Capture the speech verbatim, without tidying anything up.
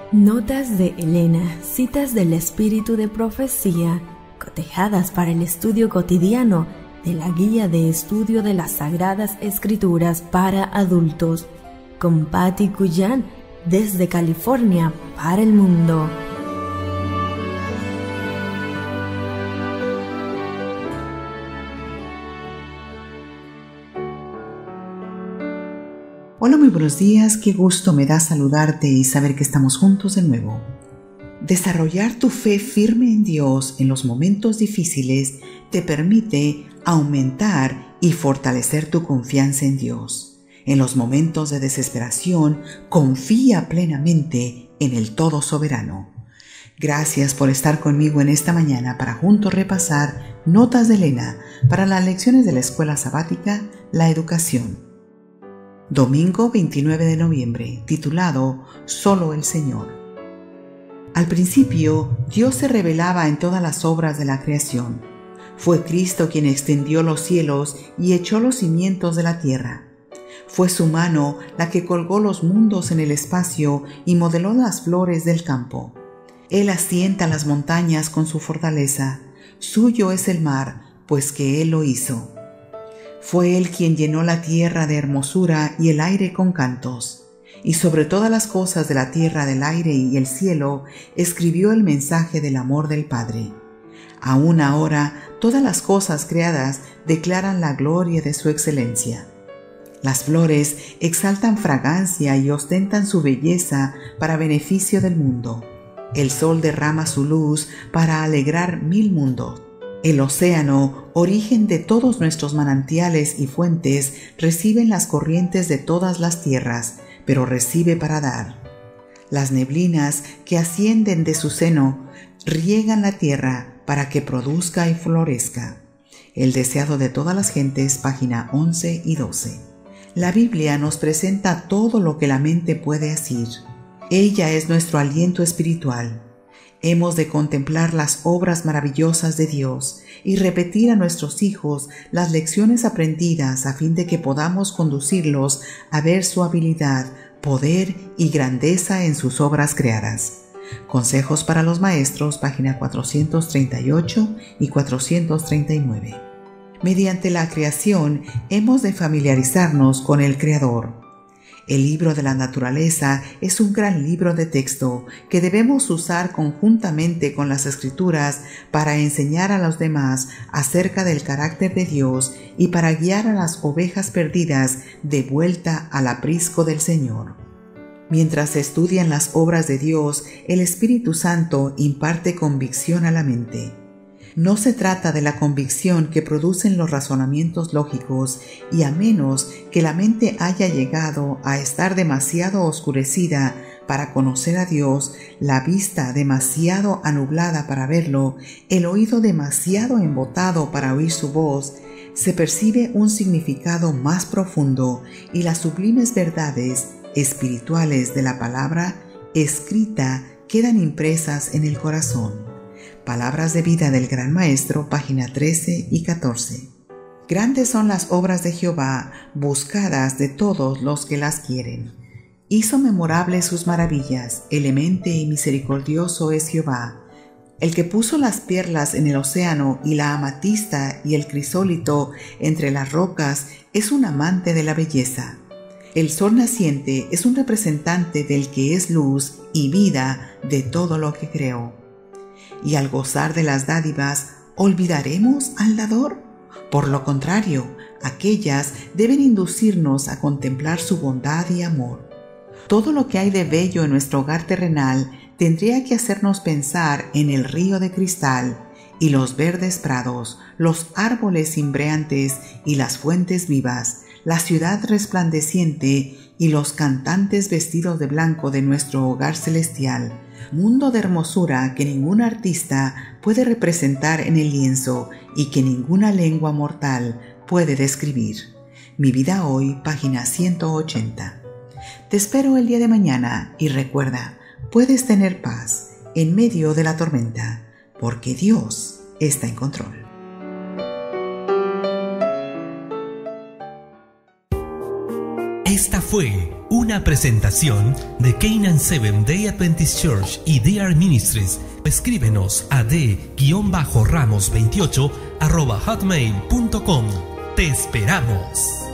Notas de Elena, citas del espíritu de profecía, cotejadas para el estudio cotidiano de la Guía de Estudio de las Sagradas Escrituras para Adultos, con Patti Cuyan, desde California para el mundo. Hola, muy buenos días, qué gusto me da saludarte y saber que estamos juntos de nuevo. Desarrollar tu fe firme en Dios en los momentos difíciles te permite aumentar y fortalecer tu confianza en Dios. En los momentos de desesperación, confía plenamente en el Todo Soberano. Gracias por estar conmigo en esta mañana para juntos repasar Notas de Elena para las lecciones de la Escuela Sabática, la Educación. Domingo veintinueve de noviembre, titulado Solo el Señor. Al principio, Dios se revelaba en todas las obras de la creación. Fue Cristo quien extendió los cielos y echó los cimientos de la tierra. Fue su mano la que colgó los mundos en el espacio y modeló las flores del campo. Él asienta las montañas con su fortaleza. Suyo es el mar, pues que Él lo hizo. Fue Él quien llenó la tierra de hermosura y el aire con cantos. Y sobre todas las cosas de la tierra, del aire y el cielo, escribió el mensaje del amor del Padre. Aún ahora, todas las cosas creadas declaran la gloria de su excelencia. Las flores exaltan fragancia y ostentan su belleza para beneficio del mundo. El sol derrama su luz para alegrar mil mundos. El océano, origen de todos nuestros manantiales y fuentes, reciben las corrientes de todas las tierras, pero recibe para dar. Las neblinas que ascienden de su seno riegan la tierra para que produzca y florezca. El deseado de todas las gentes, página once y doce. La Biblia nos presenta todo lo que la mente puede decir. Ella es nuestro aliento espiritual. Hemos de contemplar las obras maravillosas de Dios y repetir a nuestros hijos las lecciones aprendidas a fin de que podamos conducirlos a ver su habilidad, poder y grandeza en sus obras creadas. Consejos para los maestros, página cuatrocientos treinta y ocho y cuatrocientos treinta y nueve. Mediante la creación hemos de familiarizarnos con el Creador. El libro de la naturaleza es un gran libro de texto que debemos usar conjuntamente con las Escrituras para enseñar a los demás acerca del carácter de Dios y para guiar a las ovejas perdidas de vuelta al aprisco del Señor. Mientras se estudian las obras de Dios, el Espíritu Santo imparte convicción a la mente. No se trata de la convicción que producen los razonamientos lógicos y a menos que la mente haya llegado a estar demasiado oscurecida para conocer a Dios, la vista demasiado anublada para verlo, el oído demasiado embotado para oír su voz, se percibe un significado más profundo y las sublimes verdades espirituales de la palabra escrita quedan impresas en el corazón. Palabras de vida del Gran Maestro, página trece y catorce. Grandes son las obras de Jehová, buscadas de todos los que las quieren. Hizo memorables sus maravillas, clemente y misericordioso es Jehová. El que puso las perlas en el océano y la amatista y el crisólito entre las rocas es un amante de la belleza. El sol naciente es un representante del que es luz y vida de todo lo que creó. Y al gozar de las dádivas, ¿olvidaremos al dador? Por lo contrario, aquellas deben inducirnos a contemplar su bondad y amor. Todo lo que hay de bello en nuestro hogar terrenal tendría que hacernos pensar en el río de cristal y los verdes prados, los árboles cimbreantes y las fuentes vivas, la ciudad resplandeciente y los cantantes vestidos de blanco de nuestro hogar celestial, mundo de hermosura que ningún artista puede representar en el lienzo y que ninguna lengua mortal puede describir. Mi vida hoy, página ciento ochenta. Te espero el día de mañana y recuerda, puedes tener paz en medio de la tormenta, porque Dios está en control. Esta fue Una presentación de Canaan Seventh Day Adventist Church y D R Ministries. Escríbenos a d ramos veintiocho arroba hotmail punto com. ¡Te esperamos!